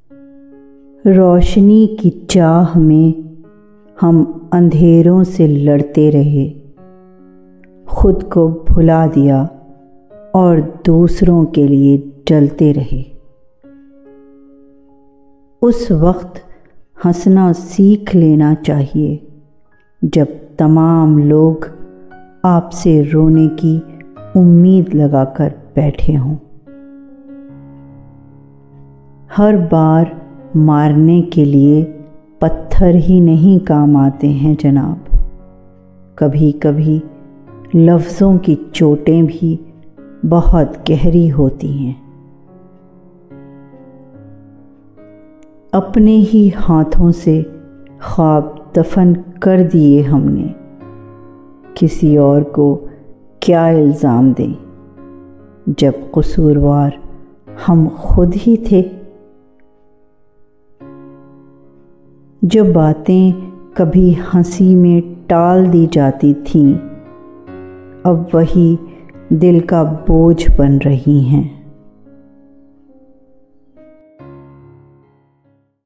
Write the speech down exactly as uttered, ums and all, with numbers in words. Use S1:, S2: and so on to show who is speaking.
S1: रोशनी की चाह में हम अंधेरों से लड़ते रहे, खुद को भुला दिया और दूसरों के लिए जलते रहे। उस वक्त हंसना सीख लेना चाहिए जब तमाम लोग आपसे रोने की उम्मीद लगाकर बैठे हों। हर बार मारने के लिए पत्थर ही नहीं काम आते हैं जनाब, कभी कभी लफ्ज़ों की चोटें भी बहुत गहरी होती हैं। अपने ही हाथों से ख्वाब दफन कर दिए हमने, किसी और को क्या इल्ज़ाम दें जब कसूरवार हम खुद ही थे। जो बातें कभी हंसी में टाल दी जाती थीं, अब वही दिल का बोझ बन रही हैं।